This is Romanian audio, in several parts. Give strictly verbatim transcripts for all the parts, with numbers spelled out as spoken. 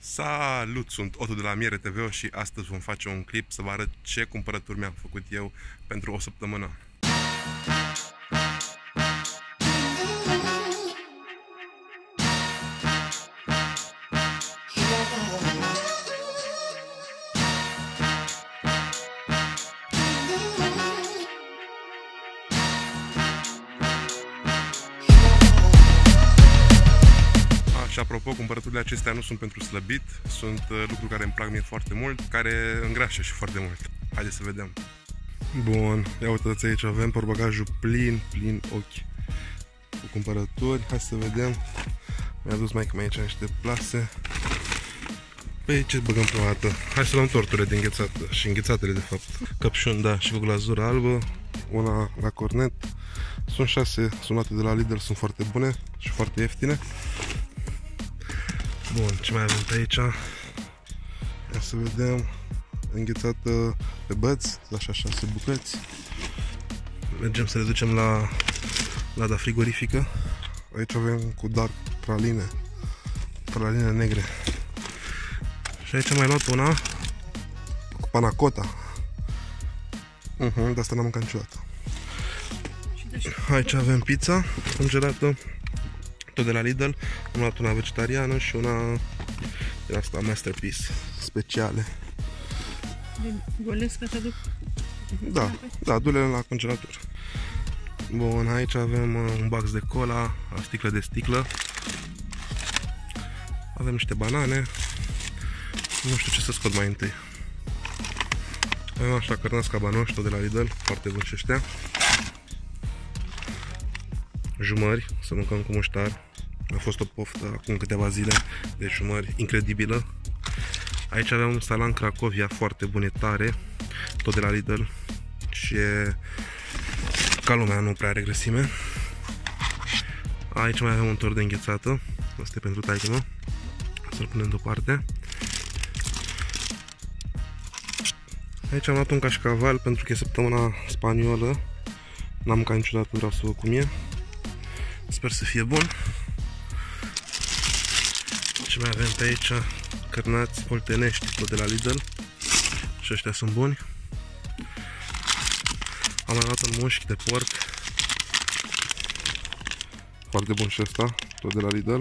Salut, sunt Otto de la Miere T V și astăzi vom face un clip să vă arăt ce cumpărături mi-am făcut eu pentru o săptămână. Și apropo, cumpărăturile acestea nu sunt pentru slăbit, sunt lucruri care îmi plac mie foarte mult, care îngrașă și foarte mult. Haideți să vedem. Bun, ia uitați, aici avem portbagajul plin, plin ochi cu cumpărături. Hai să vedem. Mi-a adus maică mea aici niște plase. Păi ce băgăm prima dată? Hai să luăm torturile de înghețată și înghețatele de fapt. Căpșuni, da, și cu glazură albă, una la cornet. Sunt șase, sunt luate de la Lidl, sunt foarte bune și foarte ieftine. Bun, ce mai avem pe aici? Ia să vedem. Înghețată pe băți, așa șase bucăți. Mergem să le ducem la lada frigorifică. Aici avem cu dark praline, praline negre. Și aici am mai luat una cu panacota. Uh-huh, de asta n-am mâncat niciodată. Aici avem pizza congelată, tot de la Lidl. Am luat una vegetariană și una din asta Masterpiece speciale. Golesc așa duc? Da, da, du-le la congelator. Bun, aici avem un box de cola, o sticlă de sticlă. Avem niște banane. Nu știu ce să scot mai întâi. Avem așa cărnați cabanoși, tot de la Lidl, foarte buni și ăștia. Jumări, să mâncăm cu muștar. A fost o poftă acum câteva zile de jumări, incredibilă. Aici avem un salam Cracovia foarte bune, tare, tot de la Lidl și e ca lumea, nu prea are grăsime. Aici mai avem un tort de înghețată, asta e pentru taică-mă, să-l punem deoparte. Aici am luat un cașcaval pentru că e săptămâna spaniolă, n-am mâncat niciodată, vreau să văd cum e. Sper să fie bun. Ce mai avem pe aici? Cărnați oltenești, tot de la Lidl. Și ăștia sunt buni. Am mai luat un mușchi de porc. Foarte bun și ăsta, tot de la Lidl.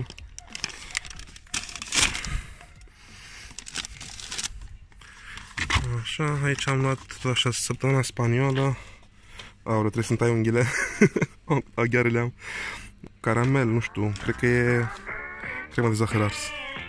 Așa, aici am luat tot așa săptămâna spaniolă. Aură, trebuie să-mi tai unghiile. Aghiarele am. Caramel, nu știu, cred că e crema de zahăr ars.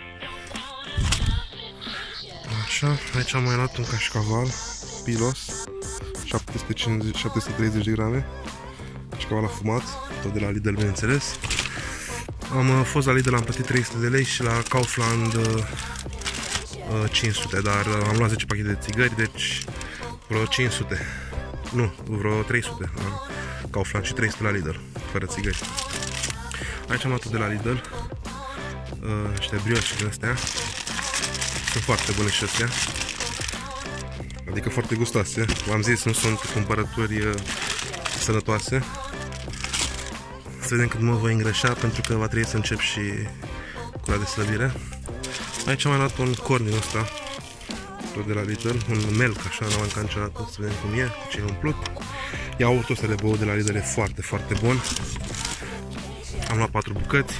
Așa, aici am mai luat un cașcaval Pilos, șapte sute cincizeci șapte sute treizeci de grame. Cașcaval afumat, tot de la Lidl, bineînțeles. Am fost la Lidl, am plătit trei sute de lei și la Kaufland uh, cinci sute, dar am luat zece pachete de țigări, deci vreo cinci sute. Nu, vreo trei sute la Kaufland și trei sute la Lidl, fără țigări. Aici am luat de la Lidl uh, niște brioche din astea. Sunt foarte bune și astea, adică foarte gustoase. V-am zis, nu sunt cumpărături uh, sănătoase. Să vedem cât mă voi îngrășa, pentru că va trebui să încep și cura de slăbire. Aici am mai luat un corn din ăsta, tot de la Lidl, un milk, așa, n-am mâncat niciodată, să vedem cum e, cu ce e umplut. Iaurtul ăsta de băut de la Lidl e foarte, foarte bun. Am luat patru bucăți.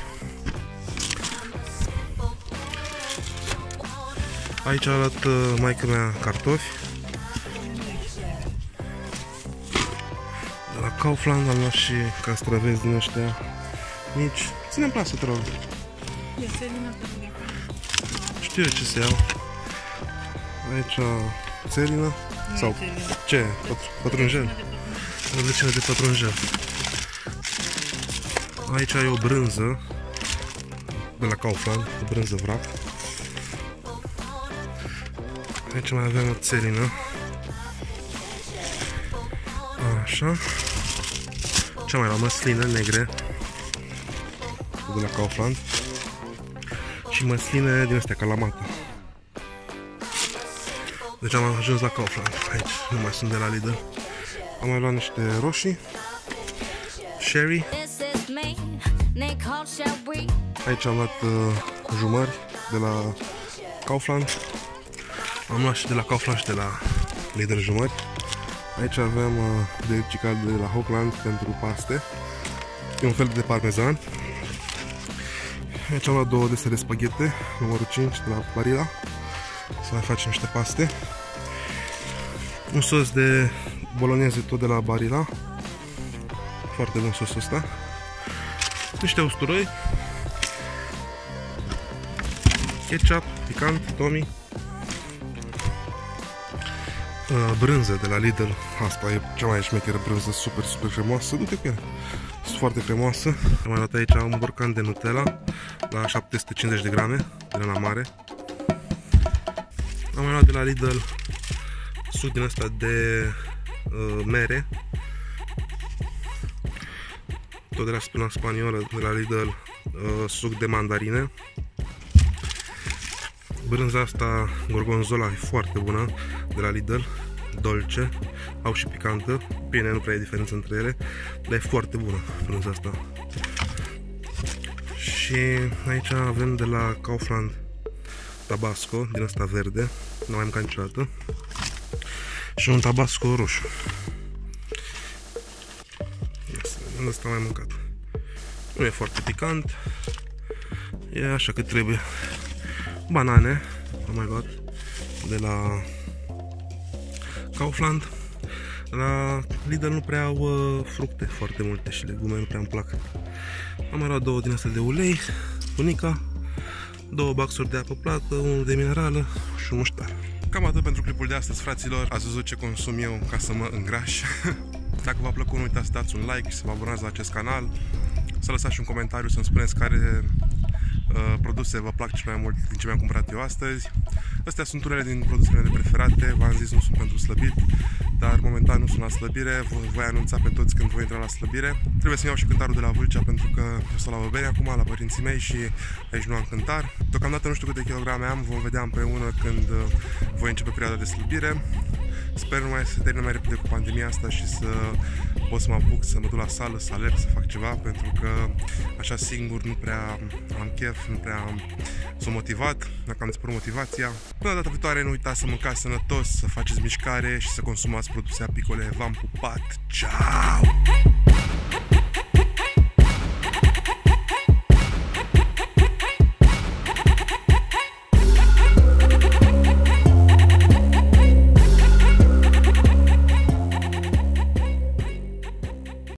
Aici a luat uh, maică mea cartofi. De la Kaufland am luat și castraveți din ăștia mici. Ține-mi plasă, te rog. Știu eu ce se iau. Aici țelină. Sau ce? Pătrunjel? Rădăcină de pătrunjel. Aici e o brânză de la Kaufland, o brânză vrac. Aici mai avem o țelină. Așa. Ce mai la măsline negre de la Kaufland. Și măsline din astea, calamata. Deci am ajuns la Kaufland. Aici nu mai sunt de la Lidl. Am mai luat niște roșii Sherry. Aici am luat uh, jumări de la Kaufland. Am luat și de la Kaufland și de la Lidl jumări. Aici avem uh, de cical de la Hochland pentru paste. E un fel de parmezan. Aici am luat două dese de spaghete, numărul cinci de la Barilla. Să mai facem niște paste. Un sos de bolognese tot de la Barilla. Foarte bun sosul ăsta. Niște usturoi. Ketchup, picant, Tommy. Brânză de la Lidl. Asta e cea mai șmecheră brânză, super, super cremoasă. Du-te cu ea. Sunt foarte cremoasă. Am mai luat aici un borcan de Nutella la șapte sute cincizeci de grame, de la mare. Am mai luat de la Lidl suc din ăsta de uh, mere. Tot de la Spina Spaniolă, de la Lidl, uh, suc de mandarine. Brânza asta, gorgonzola, e foarte bună, de la Lidl, dolce, au și picantă. Bine, nu prea e diferență între ele, dar e foarte bună brânza asta. Și aici avem de la Kaufland Tabasco, din asta verde, nu mai mâncat niciodată. Și un Tabasco roșu. Din asta am mai mâncat. Nu e foarte picant, e așa cât trebuie. Banane am mai luat de la Kaufland. La Lidl nu prea au uh, fructe foarte multe și legume nu prea îmi plac. Am mai luat două din astea de ulei, bunica, două baxuri de apă plată, unul de minerală și un muștar. Cam atât pentru clipul de astăzi, fraților. Ați văzut ce consum eu ca să mă îngraș. Dacă v-a plăcut, nu uitați să dați un like și să vă abonați la acest canal. Să lăsați și un comentariu să-mi spuneți care uh, produse vă plac cel mai mult din ce mi-am cumpărat eu astăzi. Astea sunt unele din produsele mele preferate. V-am zis, nu sunt pentru slăbit, dar momentan nu sunt la slăbire. Vă voi anunța pe toți când voi intra la slăbire. Trebuie să-mi iau și cântarul de la Vâlcea, pentru că eu stau la Băbeni acum, la părinții mei, și aici nu am cântar. Deocamdată nu știu câte kilograme am, vom vedea împreună când uh, voi începe perioada de slăbire. Sper numai să se termine mai repede cu pandemia asta și să pot să mă apuc să mă duc la sală, să alerg, să fac ceva, pentru că așa singur nu prea am chef, nu prea am, sunt motivat, dacă am dispărut motivația. Până data viitoare, nu uitați să mâncați sănătos, să faceți mișcare și să consumați produse apicole. V-am pupat! Ciao!